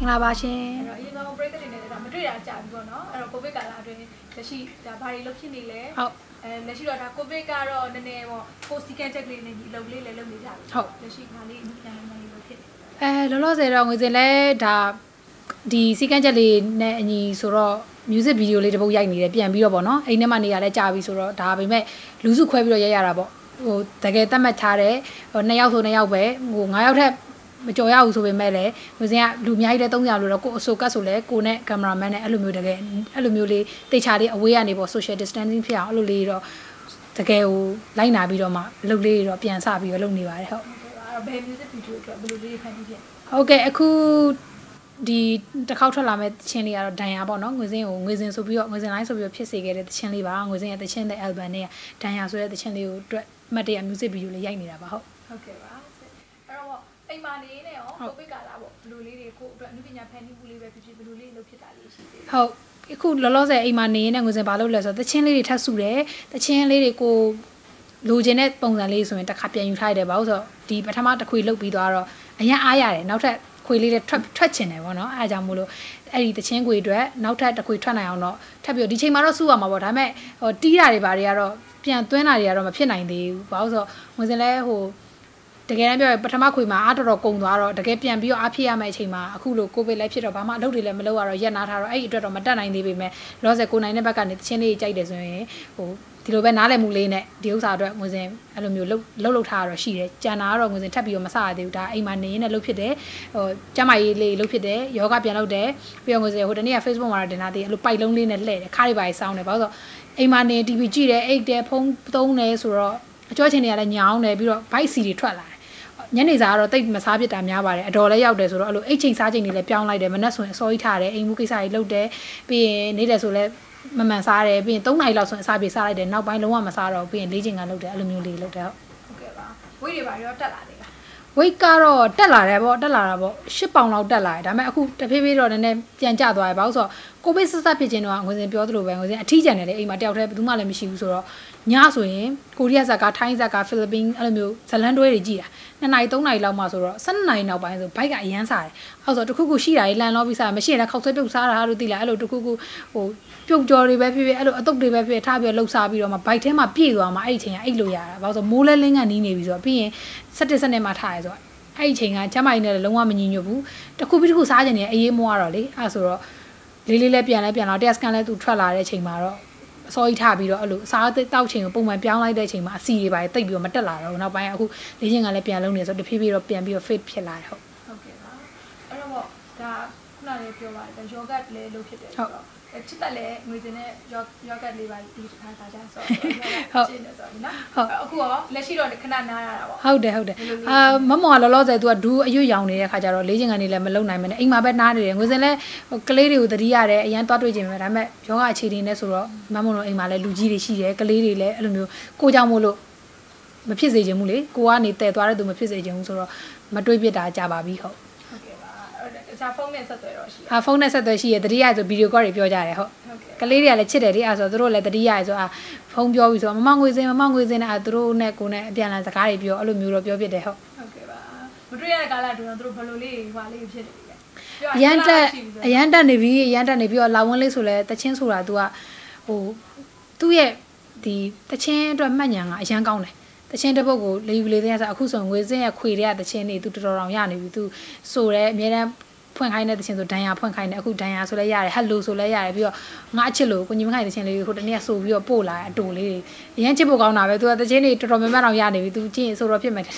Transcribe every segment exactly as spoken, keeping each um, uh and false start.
င်္ဂလာပါရှင်အဲ့တော့အရင်ဆုံးပရိသတ်တွေနဲ့ဒါမတွေ့ရကြဘူးပေါ့နော်အဲ့တော့ကိုဗစ်ကာလအတွင်းလက်ရှိဒါဘာတွေလုပ်ဖြစ်နေလဲဟုတ်အဲလက်ရှိတော့ဒါကိုဗစ်ကတော့နည်းနည်းပေါ့ကိုစီကန်တက်ကလေးနဲ့ဒီအလုပ်လေးလည်းလုပ်နေကြတယ်ဟုတ်လက်ရှိခါလေးအမှုပြန်နေလို့ဖြစ်အဲလောလောဆယ်တော့ငွေစင်လဲဒါဒီစီကန်ချက်လေးနဲ့အညီဆိုတော့ music video လေးတစ်ပုတ်ရိုက်နေတယ်ပြန်ပြီးတော့ပေါ့နော်အိမ်ထဲမှာနေရလဲကြာပြီဆိုတော့ဒါပေမဲ့လူစုခွဲပြီးတော့ရိုက်ရတာပေါ့ဟိုတကယ်တတ်မှတ်ထားတယ်ဟိုနှစ်ယောက်ဆိုနှစ်ယောက်ပဲဟိုငါးယောက်ထက်မကြော်ရဘူးဆိုပေမဲ့လည်းငွေစင်ကလူအများကြီးလဲသုံးယောက်လို့တော့ကိုအဆိုကတ်ဆိုလဲကိုနဲ့ကင်မရာမန်နဲ့အဲ့လိုမျိုးတကယ်အဲ့လိုမျိုးလေးတိတ်ချလေးအဝေးကနေပေါ့ social distancing ဖြစ်အောင်အဲ့လိုလေးတော့တကယ်ဟိုလိုက်နာပြီးတော့မှအလုပ်လေးတော့ပြန်စပြီးတော့လုပ်နေပါတယ်ဟုတ်အဲ့တော့ဘယ် music video အတွက်ဘယ်လိုလေးဖန်တီးဖြစ်ဟုတ်ကဲ့အခုဒီတစ်ခေါက်ထွက်လာမဲ့တခြင်းလေးကတော့ဒန်ယာပေါ့နော်ငွေစင်းကိုငွေစင်းဆိုပြီးတော့ငွေစင်းလိုင်းဆိုပြီးတော့ဖြစ်စေခဲ့တဲ့တခြင်းလေးပါငွေစင်းရဲ့တခြင်းတဲ့ album နဲ့ဒန်ယာဆိုတဲ့တခြင်းလေးကိုအတွက်မှတ်တရ music video လေးရိုက်နေတာပါဟုတ်ဟုတ်ကဲ့ပါအဲ့တော့အိမ်မာနေနေရောကိုဗစ်ကာလာပေါ့ဘယ်လိုလေးတွေကိုအတွက်အမှုပညာဖန်တီးမှုလေးပဲဖြစ်ဖြစ်ဘယ်လိုလေးလုပ်ဖြစ်တာလေးရှိသေးဟုတ်အခုလောလောဆယ်အိမ်မာနေနေငွေစင်းဘာလုပ်လဲဆိုတော့တခြင်းလေးတွေထပ်စုတယ်တခြင်းလေးတွေကိုလိုချင်တဲ့ပုံစံလေးဆိုရင်တစ်ခါပြန်ယူထားရတယ်ဘာလို့ဆိုတော့ဒီပထမတစ်ခွေလုတ်ပြီးသွားတော့အရင်အားရတယ်နောက်ထပ်ခွေလေးတွေထွက်ထွက်ချင်တယ်ပေါ့နော်အဲအကြောင်းမို့လို့အဲ့ဒီတချင်းခွေအတွက်နောက်ထပ်တစ်ခွေထွက်နိုင်အောင်တော့ထပ်ပြီးဒီချိန်မှာတော့စုရမှာပေါ့ဒါပေမဲ့ဟိုတီးတာတွေဘာတွေကတော့ပြန်သွင်းတာတွေကတော့မဖြစ်နိုင်သေးဘူးဘာလို့ဆိုတော့ဝင်စင်လဲဟိုတကယ်တမ်းပြောရင်ပထမခွေမှာအားတော်တော်ကုန်သွားတော့တကယ်ပြန်ပြီးတော့အားဖြစ်ရမယ့်အချိန်မှာအခုလိုကိုဗစ်လည်းဖြစ်တော့ဘာမှအလုပ်တွေလည်းမလုပ်ရတော့ရက်နာထားတော့အဲ့ဒီအတွက်တော့မတက်နိုင်သေးပေမဲ့လောဆယ်ကိုနိုင်တဲ့ဘက်ကနေတချင်းလေးကြိုက်တယ်ဆိုရင်ဟိုဒီလိုပဲနားလည်မှုလေးနဲ့ဒီဥစ္စာအတွက်ငွေစင်အဲ့လိုမျိုးလှုပ်လှုပ်လှုပ်ထားရတော့ရှိတယ်ကြံတာကတော့ငွေစင်ထပ်ပြီးတော့မစရသေးဘူးဒါအိမ်မှာနေနေလှုပ်ဖြစ်တယ်ဟိုကျမကြီးလေးလှုပ်ဖြစ်တယ်ယောဂပြန်လှုပ်တယ်ပြီးတော့ငွေစင်ဟိုတနေ့က Facebook မှာတော့တင်တာတည်းအဲ့လိုပိုက်လုံးလေးနဲ့လှည့်တယ်ခါးတွေပါစောင်းတယ်ဘာလို့ဆိုအိမ်မှာနေ တီဗီ ကြည့်တယ်အိတ်တယ်ဖုန်းသုံးတယ်ဆိုတော့အကျော်ချင်းတွေကလည်းညောင်းတယ်ပြီးတော့ bike စီတွေထွက်လာတယ်ညနေစာကတော့တိတ်မစားဖြစ်တာများပါတယ်အတော်လည်းရောက်တယ်ဆိုတော့အဲ့လိုအိတ်ချိန်စားချိန်တွေလည်းပြောင်းလိုက်တယ်မနှက်ဆိုရင်အစောကြီးထားတယ်အိမ်မှုကိစ္စတွေလုပ်တယ်ပြီးရင်နေတယ်ဆိုလည်းမမှန်စားတယ်ပြီးရင်သုံးနာရီလောက်ဆိုရင်အစာပြေစားလိုက်တယ်နောက်ပိုင်းလုံးဝမစားတော့ပြီးရင်လေးချိန်ကလုပ်တယ်အဲ့လိုမျိုးလေးလုပ်တယ်ဟုတ်ကဲ့ပါဝိတ်တွေပါရောတက်လာတယ်လားဝိတ်ကတော့တက်လာတယ်ပေါ့တက်လာတာပေါ့၈ပေါင်လောက်တက်လာတယ်ဒါပေမဲ့အခုတဖြည်းဖြည်းတော့နည်းနည်းပြန်ကျသွားတယ်ဘာလို့ဆိုတော့ကိုဗစ်ဆက်ဆက်ဖြစ်ခြင်းတော့ငွေစင်ပြောသလိုပဲငွေစင်အထီးကျန်တယ်လေအိမ်မှာတယောက်တည်းဘယ်သူမှလည်းမရှိဘူးဆိုတော့ညဆိုရင်ကိုရီးယားဇက်ကထိုင်းဇက်ကဖိလစ်ပင်းအဲ့လိုမျိုးဇလန်တွဲတွေကြည့်တာနှစ်နာရီသုံးနာရီလောက်မှဆိုတော့၁၂နာရီနောက်ပိုင်းဆိုဘိုက်ကအရန်စားတယ်အဲ့ဆိုတခုခုရှိတာကြီးလန်လောပြီးစားမရှိရင်လည်းခောက်ဆွဲပြုတ်စားတာလို့သိလားအဲ့လိုတခုခုဟိုပြုတ်ကြော်တွေပဲဖြစ်ဖြစ်အဲ့လိုအတုပ်တွေပဲဖြစ်ထားပြီးလှုပ်စားပြီးတော့မှဘိုက်ထဲမှာပြည့်သွားမှအဲ့ဒီချိန်ကအိတ်လို့ရတာဘာလို့ဆိုမိုးလဲလင်းကနီးနေပြီဆိုတော့ပြီးရင်၁၁စနစ်မှထားရဲဆိုတော့အဲ့ဒီချိန်ကကျမကြီးနဲ့လုံးဝမညီညွတ်ဘူးတခုပြီးတခုစားကြနေအေးအေးမွားတော့လေအဲ့ဆိုတော့လေးလေးလေးပြန်လဲပြန်တော့တက်စကန်လဲသူထွက်လာတဲ့ချိန်မှာတော့အစောကြီးထားပြီးတော့အဲ့လိုစားတောက်ချိန်ကိုပုံမှန်ပြောင်းလိုက်တဲ့ချိန်မှာအစီတွေပါတိတ်ပြီးတော့မတက်လာတော့နောက်ပိုင်းအခုလေးချင်းကလည်းပြန်လုံးနေဆိုတဖြည်းဖြည်းတော့ပြန်ပြီးတော့ fit ဖြစ်လာတယ်ဟုတ်ဟုတ်ကဲ့ပါအဲ့တော့ဒါခုနလေးပြောပါတယ်ယောဂတ်လည်းလုပ်ဖြစ်တယ်ဆိုတော့ချစ်တက်လည်းငွေစင်းနဲ့ယောယောဂတ်လေးပါဒီတစ်ခါစားကြဆိုတော့ဟုတ်ရှင်းနေဆိုတော့နော်အခုရောလက်ရှိတော့ခဏနားရတာပေါ့ဟုတ်တယ်ဟုတ်တယ်အာမမောကလောလောဆယ် तू ကဒူးအရွတ်ရောင်နေတဲ့ခါကျတော့လေးချင်းကနေလည်းမလုံနိုင်မနဲ့အိမ်မှာပဲနားနေတယ်ငွေစင်းလည်းကလေးတွေကိုတတိရတယ်အရန်တွားတွေ့ခြင်းပဲဒါပေမဲ့ယောဂအခြေအနေနဲ့ဆိုတော့မမောတို့အိမ်မှာလည်းလူကြီးတွေရှိတယ်ကလေးတွေလည်းအဲ့လိုမျိုးကိုကြောင့်မို့လို့မဖြစ်စေချင်ဘူးလေကိုကနေတည်သွားတဲ့သူမဖြစ်စေချင်ဘူးဆိုတော့မတွေးပြစ်တာကြပါပြီဟုတ်ဆာဖုန်းနဲ့ဆက်သွယ်တော့ရှိအာဖုန်းနဲ့ဆက်သွယ်ရှိရတတိယဆိုဗီဒီယိုကောတွေပြောကြတယ်ဟုတ်ကလေးတွေကလည်းချစ်တယ်လေအဲဆိုသူတို့လည်းတတိယဆိုအာဖုန်းပြောပြီးဆိုမမငွေစင်းမမငွေစင်းနဲ့သူတို့နဲ့ကိုနဲ့အပြန်အလှန်စကားတွေပြောအဲ့လိုမျိုးတော့ပြောပြတယ်ဟုတ်ဟုတ်ကဲ့ပါမတွေ့ရတဲ့ကာလတူတော့သူတို့ဘယ်လိုလေးဟွာလေးဖြစ်နေလဲအရန်တက်အရန်တက်နေပြီအရန်တက်နေပြီးတော့လာဝန်းလေးဆိုလဲတချင်းဆိုတာ तू ကဟိုသူ့ရဲ့ဒီတချင်းအတွက်မှတ်ဉာဏ်ကအရန်ကောင်းတယ်တချင်းတစ်ပုတ်ကိုလေယူလေတဲ့ဆိုအခုဆိုငွေစင်းရခွေတဲ့တချင်းနေ तू တော်တော်တော်ရနေပြီ तू ဆိုရဲအများတန်းဖွင့်ခိုင်းတဲ့တခြင်းဆိုဒန်ယာဖွင့်ခိုင်းတယ်အခုဒန်ယာဆိုလဲရတယ်ဟက်လိုဆိုလဲရတယ်ပြီးတော့ငါအချစ်လို့ကိုကြီးမခိုင်တခြင်းလေးဟိုတနေ့ဆိုပြီးတော့ပို့လာအတူလေးအရင်ချစ်ဖို့ကောင်းတာပဲသူကတခြင်းတွေတော်တော်များများတော့ရနေပြီသူကြည့်ရင်ဆိုတော့ဖြစ်မယ်ဟုတ်ကဲ့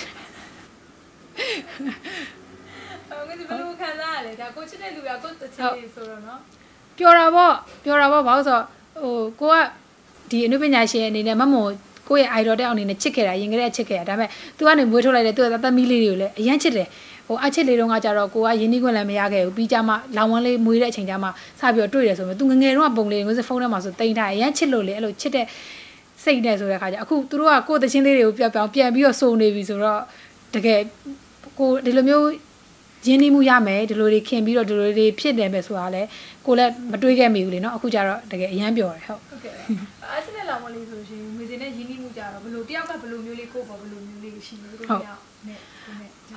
ဒီဘယ်လိုခံစားရလဲဒါကိုချစ်တဲ့လူကကိုတခြင်းလေးဆိုတော့နော်ပျော်တာပေါ့ပျော်တာပေါ့ဘာလို့ဆိုဟိုကိုကဒီအနုပညာရှင်အနေနဲ့မမွန်ကိုယ့်ရဲ့ idol တဲ့အောင်အနေနဲ့ချစ်ခဲ့တာရင်ကလေးချစ်ခဲ့တာဒါပေမဲ့ तू ကနေမွေးထုတ်လိုက်တဲ့သူ့ရဲ့သမီးလေးတွေကိုလည်းအရင်ချစ်တယ်ဟိုအချစ်လေးတုန်းကကြတော့ကိုကရင်းနှီးခွင့်လည်းမရခဲ့ဘူးပြီးကြမှာလောင်ဝန်းလေးမွေးတဲ့အချိန်ကျမှစပြီးတော့တွေ့တယ်ဆိုမှ तू ငငယ်တုန်းကပုံလေးငွေစဖုန်းထဲမှာဆိုတင်ထားရမ်းချစ်လို့လေအဲ့လိုချစ်တဲ့စိတ်နဲ့ဆိုတဲ့ခါကျအခုသူတို့ကကိုယ့်တချင်းလေးတွေကိုပြောက်ပြောင်ပြန်ပြီးတော့စုံနေပြီဆိုတော့တကယ်ကိုဒီလိုမျိုးရင်းနှီးမှုရမယ်ဒီလိုတွေခင်ပြီးတော့ဒီလိုတွေဖြစ်တယ်ပဲဆိုတာလဲကိုလည်းမတွေးခဲ့မိဘူးလေနော်အခုကျတော့တကယ်အရန်ပြောတယ်ဟုတ်ဟုတ်ကဲ့အချစ်တဲ့လောင်ဝန်းလေးဆိုရှင်ငွေစင်းနဲ့ရင်းနှီးမှုကြတော့ဘယ်လိုတယောက်ကဘယ်လိုမျိုးလေးကိုပေါ့ဘယ်လိုမျိုးလေးရှိလို့တို့ရောက်နဲ့ဟုတ်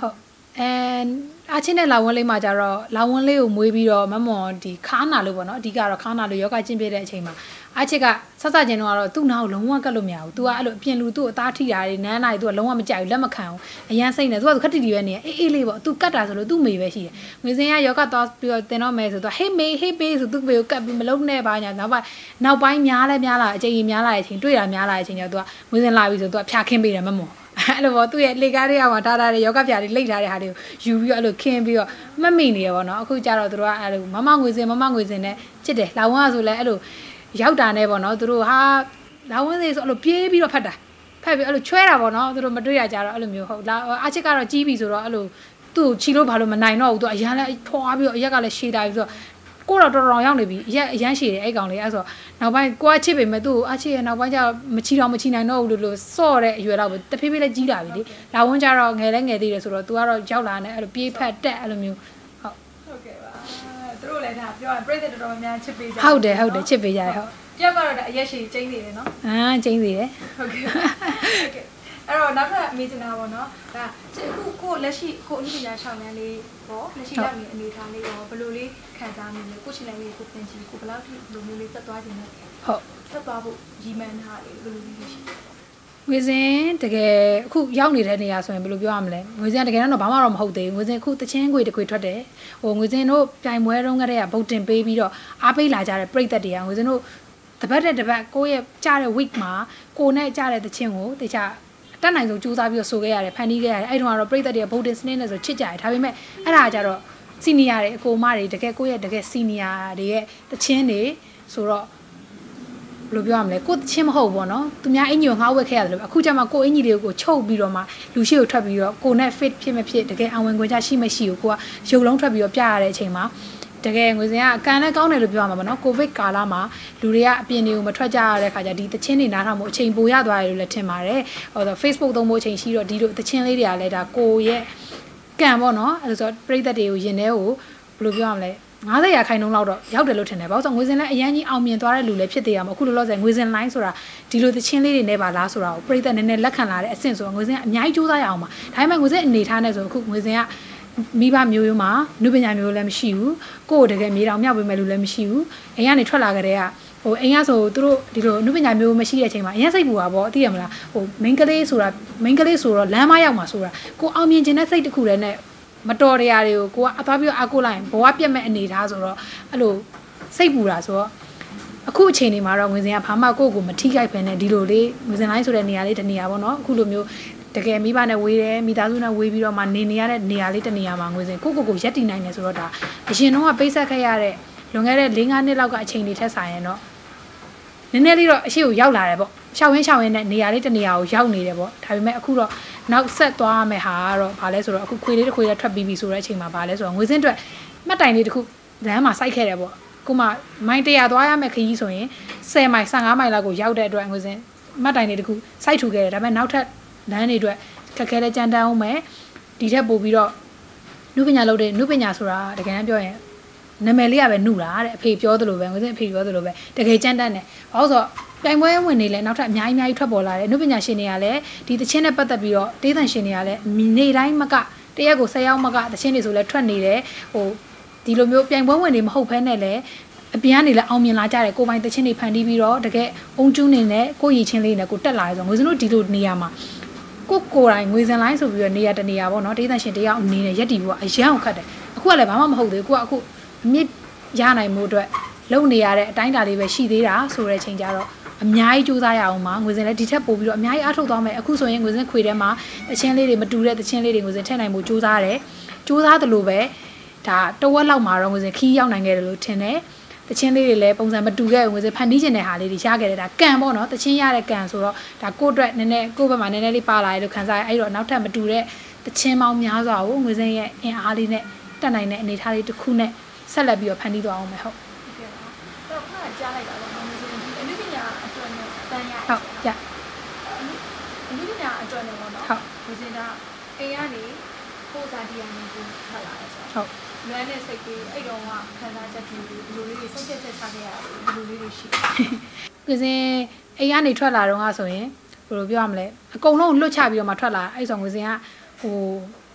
အဲအချင်းနဲ့လာဝန်းလေးမှာကြတော့လာဝန်းလေးကိုမွေးပြီးတော့မမော်ဒီခါနာလို့ပေါ့နော်အဓိကတော့ခါနာလို့ယောဂကျင့်ပြတဲ့အချိန်မှာအချစ်ကဆက်ဆက်ချင်းတော့သူ့နာကိုလုံးဝကတ်လို့မရဘူး။ तू ကအဲ့လိုအပြင်လူသူ့အသားထိတာတွေနန်းနိုင် तू ကလုံးဝမကြိုက်ဘူးလက်မခံဘူး။အရန်စိတ်နေ तू ကခက်တီတီပဲနေအေးအေးလေးပေါ့။ तू ကတ်တာဆိုလို့သူ့မေပဲရှိတယ်။ငွေစင်ကယောဂသွားပြီးတော့တင်တော့မယ်ဆို तू ဟေးမေဟေးပေးဆိုသူ့မေကိုကတ်ပြီးမလုံးနဲ့ပါညာနောက်ပိုင်းနောက်ပိုင်းများလဲများလာအချိန်ကြီးများလာတဲ့အချိန်တွေ့တာများလာတဲ့အချိန်ကျတော့ तू ကငွေစင်လာပြီဆို तू ကဖြာခင်းပေးတယ်မမော်အဲ့လိုပေါ့သူ့ရဲ့လေကားတွေကမှထားထားတဲ့ယောဂပြားတွေလိတ်ထားတဲ့ဟာတွေကိုယူပြီးတော့အဲ့လိုခင်းပြီးတော့မှတ်မိနေရပါတော့အခုကျတော့သူတို့ကအဲ့လိုမမငွေစင်မမငွေစင်နဲ့ချစ်တယ်လာဝန်းကဆိုလဲအဲ့လိုရောက်တာနဲ့ပေါ့နော်သူတို့ဟာလာဝန်းစီဆိုအဲ့လိုပြေးပြီးတော့ဖတ်တာဖတ်ပြီးအဲ့လိုချွဲတာပေါ့နော်သူတို့မတွေ့ရကြတော့အဲ့လိုမျိုးဟုတ်လာအချစ်ကတော့ကြီးပြီဆိုတော့အဲ့လိုသူ့ချီလို့ဘာလို့မနိုင်တော့ဘူးသူအရန်လဲထွားပြီးတော့အရက်ကလည်းရှည်တာပြီးဆိုတော့ကိုတော့တော်တော်ရောက်နေပြီအရက်အရန်ရှည်တယ်အဲ့ကောင်လေးအဲ့ဆိုနောက်ပိုင်းကိုကချစ်ပေမဲ့သူ့ကိုအချစ်ရဲ့နောက်ပိုင်းကျတော့မချီတော့မချီနိုင်တော့ဘူးလို့လို့စော့တဲ့အရွယ်တော့ပဲတဖြည်းဖြည်းလေးကြီးလာပြီလေလာဝန်းကျတော့ငယ်လဲငယ်သေးတယ်ဆိုတော့ तू ကတော့ရောက်လာနေအဲ့လိုပြေးဖက်တက်အဲ့လိုမျိုးဟုတ်ဟုတ်ကဲ့ပါသူတို့လည်းဒါပြောရင်ပြိတ္တတော်တော်များချစ်ပေးကြဟုတ်တယ်ဟုတ်တယ်ချစ်ပေးကြတယ်ဟုတ်တယောက်ကတော့ဒါအရက်ရှိကျင်းနေတယ်နော်အာကျင်းနေတယ်ဟုတ်ကဲ့ဟုတ်ကဲ့အဲ့တော့နောက်ထပ်အမေးချင်တာပေါ့နော်ဒါအခုကိုလက်ရှိကိုအနည်းငယ်ရှောင်းရမ်းလေးပေါ့လက်ရှိလက်နေအနေထားလေးရောဘယ်လိုလေးခံစားမိလဲကိုချင်လိုက်လေးကိုပြန်ကြည့်ကိုဘယ်လောက်ထိလိုမျိုးလေးသက်သွားခြင်းလဲဟုတ်သက်သွားဖို့ရီမန်ထားလေးဘယ်လိုလေးရှိငွေစင်တကယ်အခုရောက်နေတဲ့နေရာဆိုရင်ဘယ်လိုပြောရမလဲငွေစင်တကယ်တော့ဘာမှတော့မဟုတ်သေးဘူးငွေစင်အခုတချင်းခွေတခွေထွက်တယ်ဟိုငွေစင်တို့ပြိုင်ပွဲတုန်းကတည်းကဗုတ်တင်ပေးပြီးတော့အားပေးလာကြတဲ့ပြည်သက်တွေကငွေစင်တို့တပတ်တဲ့တပတ်ကိုယ့်ရဲ့ကြားတဲ့ week မှာကိုနဲ့ကြားတဲ့တချင်းကိုတခြားတက်နိုင်ဆုံးစူးစမ်းပြီးတော့ဆိုခဲ့ရတယ်ဖန်တီးခဲ့ရတယ်အဲ့တုန်းကတော့ပြည်သက်တွေကဗုတ်တင်စနစ်နဲ့ဆိုချစ်ကြတယ်ဒါပေမဲ့အဲ့ဒါကကြတော့စီနီယာတွေအကိုမတွေတကယ်ကိုယ့်ရဲ့တကယ်စီနီယာတွေရဲ့တချင်းတွေဆိုတော့ဘယ်လိုပြောရမလဲကိုတချင်းမဟုတ်ဘောနော်သူများအင်ကြီးကိုငှားဝက်ခဲ့ရတယ်လို့အခုကျမှကိုအင်ကြီးတွေကိုချုပ်ပြီးတော့မှလူရှိကိုထွက်ပြီးတော့ကိုနဲ့ fit ဖြစ်မဖြစ်တကယ်အဝင်ခွင့်ချရှိမရှိကိုကိုကရုပ်လုံးထွက်ပြီးတော့ပြရတဲ့အချိန်မှာတကယ်ငွေစင်ကအကန်လည်းကောင်းတယ်လို့ပြောရမှာပေါ့နော်ကိုဗစ်ကာလမှာလူတွေကအပြင်တွေကိုမထွက်ကြရတဲ့ခါကျဒီတချင်းတွေနားထောင်မှုအချိန်ပိုရသွားတယ်လို့လည်းထင်ပါတယ်ဟို Facebook သုံးဖို့အချိန်ရှိတော့ဒီလိုတချင်းလေးတွေကလည်းဒါကိုရဲ့ကံပေါ့နော်အဲ့ဆိုပြည်သက်တွေကိုယင်ထဲကိုဘယ်လိုပြောရမလဲငါးဆယ်ရာခိုင်နှုန်းလောက်တော့ရောက်တယ်လို့ထင်တယ်ဘာလို့ဆိုငွေစင်လည်းအရန်ကြီးအောင်မြင်သွားတဲ့လူလည်းဖြစ်သေးရမှာအခုလောလောဆယ်ငွေစင် line ဆိုတာဒီလိုသချင်းလေးတွေနဲ့ပါလားဆိုတာကိုပြည်သက်နည်းနည်းလက်ခံလာတဲ့အဆင့်ဆိုတော့ငွေစင်ကအများကြီးစူးစမ်းရအောင်ပါဒါပေမဲ့ငွေစင်အနေထားနဲ့ဆိုအခုငွေစင်ကမိဘမျိုးရိုးမှာနုပညာမျိုးလည်းမရှိဘူးကိုယ်တကယ်မြေတောင်မြောက်ပေးမဲ့လူလည်းမရှိဘူးအိမ်ကနေထွက်လာကြတဲ့ကဟိုအိမ်ကဆိုသူတို့ဒီလိုနုပညာမျိုးမရှိတဲ့အချိန်မှာအရင်စိတ်ပူတာပေါ့သိရမလားဟို main ကလေးဆိုတာ main ကလေးဆိုတော့လမ်းမရောက်မှာဆိုတာကိုအောင်မြင်ခြင်းနဲ့စိတ်တစ်ခုတည်းနဲ့မတော်တရားတွေကိုကိုကအသွားပြီးအကူလိုက်ဘဝပြတ်မဲ့အနေထားဆိုတော့အဲ့လိုစိတ်ပူတာဆိုတော့အခုအချိန်ဒီမှာတော့ငွေစင်ကဘာမှကိုယ့်ကိုမထိခိုက်ဖ ೇನೆ ဒီလိုလေးငွေစင်လိုင်းဆိုတဲ့နေရာလေးတနေရာပေါ့နော်အခုလိုမျိုးတကယ်မိဘနဲ့ဝေးတယ်မိသားစုနဲ့ဝေးပြီးတော့မှနေနေရတဲ့နေရာလေးတနေရာမှာငွေစင်ကိုကိုကိုရက်တည်နိုင်တယ်ဆိုတော့ဒါအရင်တော့ပိတ်ဆက်ခဲ့ရတဲ့လွန်ခဲ့တဲ့၄-၅နှစ်လောက်ကအချိန်တွေထက်ဆိုင်ရင်တော့နည်းနည်းလေးတော့အရှိကိုရောက်လာတယ်ပေါ့ရှောင်းရင်းရှောင်းရင်းနဲ့နေရာလေးတနေရာကိုရောက်နေတယ်ပေါ့ဒါပေမဲ့အခုတော့နောက်ဆက်သွားရမယ့်ဟာကတော့ဘာလဲဆိုတော့အခုခွေလေးတစ်ခွေလေးထွက်ပြီးပြီဆိုတဲ့အချိန်မှာဘာလဲဆိုတော့ငွေစင်းအတွက်မှတ်တိုင်လေးတစ်ခုလမ်းမှာစိုက်ခဲ့တယ်ပေါ့ကိုမမိုင်းတရာသွားရမယ့်ခရီးဆိုရင်၁၀မိုင်၁၅မိုင်လောက်ကိုရောက်တဲ့အတွက်ငွေစင်းမှတ်တိုင်လေးတစ်ခုစိုက်ထူခဲ့တယ်ဒါပေမဲ့နောက်ထပ်လမ်းတွေအတွက်ခက်ခဲတဲ့ကြမ်းတမ်းအောင်မယ်ဒီထက်ပိုပြီးတော့နုပညာလုပ်တဲ့နုပညာဆိုတာတကယ်တမ်းပြောရင်နာမည်လေးကပဲနှုတာတဲ့အဖေပြောသလိုပဲငွေစင်းအဖေပြောသလိုပဲတကယ်ကြမ်းတမ်းတယ်ဘာလို့ဆိုတော့ပြိုင်ပွဲဝင်နေလဲနောက်ထပ်အများကြီးအများကြီးထွက်ပေါ်လာတယ်နုပညာရှင်တွေကလည်းဒီတချင်းနဲ့ပတ်သက်ပြီးတော့တေးသံရှင်တွေကလည်းနေတိုင်းမကတရက်ကို၁၀ယောက်မကတချင်းတွေဆိုလဲထွက်နေတယ်ဟိုဒီလိုမျိုးပြိုင်ပွဲဝင်နေမဟုတ်ဘဲနဲ့လည်းအပြင်ကနေလည်းအောင်မြင်လာကြတယ်ကိုပိုင်တချင်းတွေဖန်တီးပြီးတော့တကယ်အုံကျူးနေနဲ့ကိုရည်ချင်းလေးနဲ့ကိုတက်လာတယ်ဆိုငွေစင်းတို့ဒီလိုနေရာမှာကိုကိုတိုင်းငွေစင်လိုင်းဆိုပြီးတော့နေရာတနေရာပေါ့နော်တေးသံရှင်တယောက်အနေနဲ့ရက်တီပြီးတော့အရန်အောင်ခတ်တယ်အခုကလည်းဘာမှမဟုတ်သေးဘူးကိုကအခုအမြင့်ရနိုင်မှုအတွက်လုံနေရတဲ့အတိုင်းအတာလေးပဲရှိသေးတာဆိုတဲ့အချိန်ကျတော့အများကြီးစူးစမ်းရအောင်ပါငွေစင်လည်းဒီထက်ပိုပြီးတော့အများကြီးအားထုတ်သွားမယ်အခုဆိုရင်ငွေစင်ခွေထဲမှာတချင်းလေးတွေမတူတဲ့တချင်းလေးတွေငွေစင်ထည့်နိုင်မှုစူးစမ်းရတယ်စူးစမ်းသလိုပဲဒါတဝက်လောက်မှာတော့ငွေစင်ခီးရောက်နိုင်ခဲ့တယ်လို့ထင်တယ်တချင်းလေးတွေလည်းပုံစံမတူခဲ့ဘူးငွေစင်ဖန်တီးကျင်တဲ့ဟာလေးတွေရခဲ့တယ်ဒါကံပေါ့နော်တချင်းရတဲ့ကံဆိုတော့ဒါကိုယ့်အတွက်နည်းနည်းကိုယ့်ဘက်မှာနည်းနည်းလေးပါလာတယ်လို့ခံစားရအဲ့တော့နောက်ထပ်မတူတဲ့တချင်းပေါင်းများစွာကိုငွေစင်ရဲ့အင်အားလေးနဲ့တက်နိုင်တဲ့အနေအထားလေးတစ်ခုနဲ့ဆက်လက်ပြီးတော့ဖန်တီးသွားအောင်မယ်ဟုတ်ဟုတ်ကဲ့ပါတော့ခဏကြားလိုက်တာပေါ့နော်ငွေစင်ဒီအနုပညာအတွက်နဲ့တန်ရဟုတ်ရအနုပညာအတွက်နဲ့ပေါ့နော်ဟုတ်ငွေစင်ကအိမ်ကနေပို့စာတီးရနေကိုထပ်လာတယ်ဆိုဟုတ်လွမ်းတဲ့စိတ်ကြီးအဲ့တော့ကခံစားချက်ကြီးဒီလိုလေးတွေစိတ်ချက်ချက်ချခဲ့ရတယ်ဒီလိုလေးတွေရှိငွေစင်အိမ်ကနေထွက်လာတော့ကဆိုရင်ဘယ်လိုပြောရမလဲအကုန်လုံးလွတ်ချပြီးတော့မှထွက်လာအဲ့ဆိုငွေစင်ကဟို